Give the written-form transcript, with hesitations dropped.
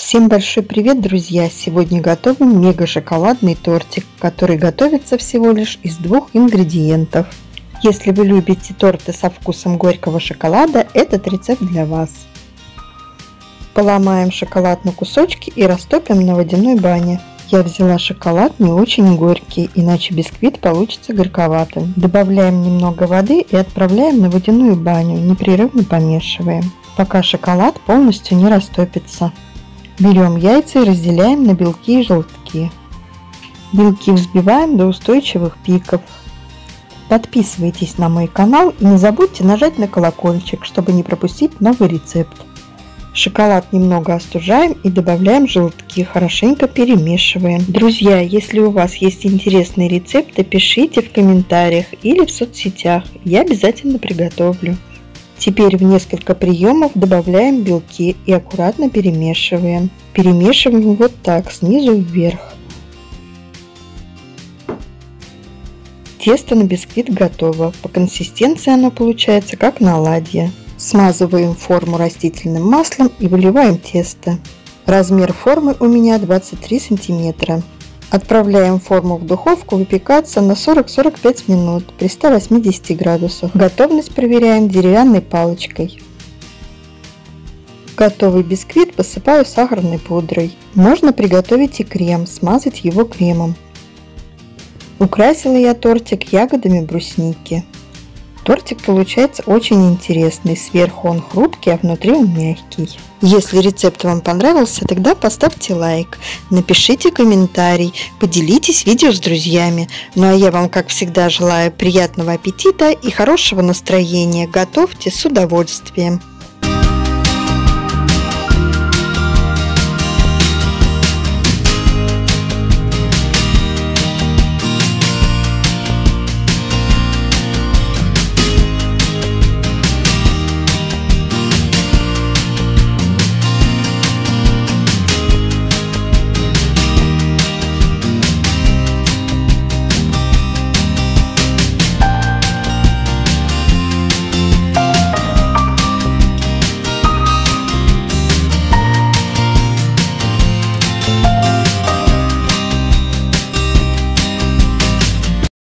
Всем большой привет, друзья! Сегодня готовим мега шоколадный тортик, который готовится всего лишь из 2 ингредиентов. Если вы любите торты со вкусом горького шоколада, этот рецепт для вас. Поломаем шоколад на кусочки и растопим на водяной бане. Я взяла шоколад не очень горький, иначе бисквит получится горьковатым. Добавляем немного воды и отправляем на водяную баню, непрерывно помешиваем, пока шоколад полностью не растопится. Берем яйца и разделяем на белки и желтки. Белки взбиваем до устойчивых пиков. Подписывайтесь на мой канал и не забудьте нажать на колокольчик, чтобы не пропустить новый рецепт. Шоколад немного остужаем и добавляем желтки, хорошенько перемешиваем. Друзья, если у вас есть интересные рецепты, пишите в комментариях или в соцсетях, я обязательно приготовлю. Теперь в несколько приемов добавляем белки и аккуратно перемешиваем. Перемешиваем вот так, снизу вверх. Тесто на бисквит готово. По консистенции оно получается как оладьи. Смазываем форму растительным маслом и выливаем тесто. Размер формы у меня 23 сантиметра. Отправляем форму в духовку выпекаться на 40-45 минут при 180 градусах. Готовность проверяем деревянной палочкой. Готовый бисквит посыпаю сахарной пудрой. Можно приготовить и крем, смазать его кремом. Украсила я тортик ягодами брусники. Тортик получается очень интересный, сверху он хрупкий, а внутри он мягкий. Если рецепт вам понравился, тогда поставьте лайк, напишите комментарий, поделитесь видео с друзьями. Ну а я вам, как всегда, желаю приятного аппетита и хорошего настроения. Готовьте с удовольствием.